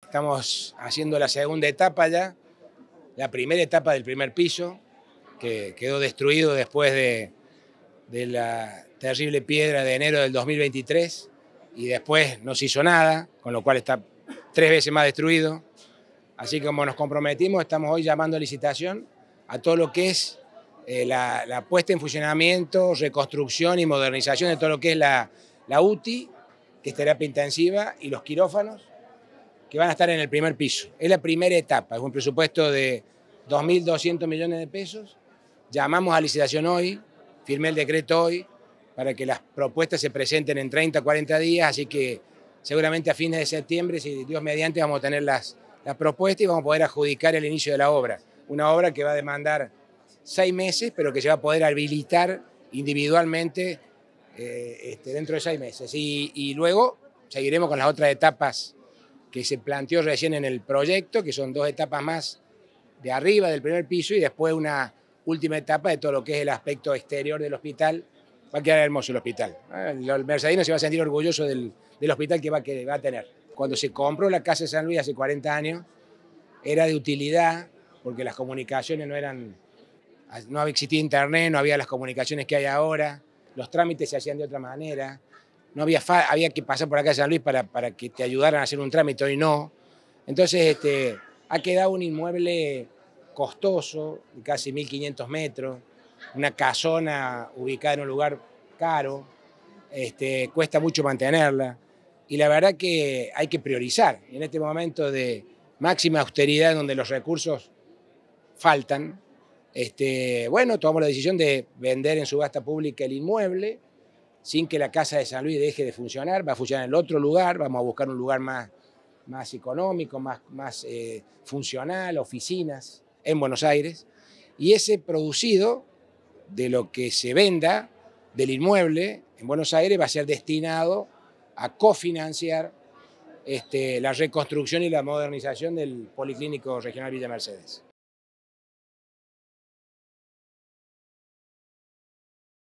Estamos haciendo la segunda etapa ya, la primera etapa del primer piso, que quedó destruido después de la terrible piedra de enero del 2023 y después no se hizo nada, con lo cual está 3 veces más destruido. Así que como nos comprometimos, estamos hoy llamando a licitación a todo lo que es la puesta en funcionamiento, reconstrucción y modernización de todo lo que es la UTI, que es terapia intensiva, y los quirófanos, que van a estar en el primer piso. Es la primera etapa, es un presupuesto de 2.200 millones de pesos. Llamamos a licitación hoy, firmé el decreto hoy, para que las propuestas se presenten en 30, 40 días, así que seguramente a fines de septiembre, si Dios mediante, vamos a tener las propuestas y vamos a poder adjudicar el inicio de la obra. Una obra que va a demandar 6 meses, pero que se va a poder habilitar individualmente dentro de 6 meses. Y luego seguiremos con las otras etapas que se planteó recién en el proyecto, que son 2 etapas más de arriba del primer piso y después una última etapa de todo lo que es el aspecto exterior del hospital. Va a quedar hermoso el hospital. El mercedino se va a sentir orgulloso del hospital que va a tener. Cuando se compró la Casa de San Luis hace 40 años, era de utilidad porque las comunicaciones no existía internet, no había las comunicaciones que hay ahora, los trámites se hacían de otra manera, no había que pasar por acá de San Luis para que te ayudaran a hacer un trámite, hoy no. Entonces ha quedado un inmueble costoso, de casi 1.500 metros, una casona ubicada en un lugar caro, cuesta mucho mantenerla, y la verdad que hay que priorizar. En este momento de máxima austeridad, donde los recursos faltan, bueno, tomamos la decisión de vender en subasta pública el inmueble, sin que la Casa de San Luis deje de funcionar. Va a funcionar en el otro lugar, vamos a buscar un lugar más económico, más funcional, oficinas en Buenos Aires, y ese producido de lo que se venda del inmueble en Buenos Aires va a ser destinado a cofinanciar la reconstrucción y la modernización del Policlínico Regional Villa Mercedes.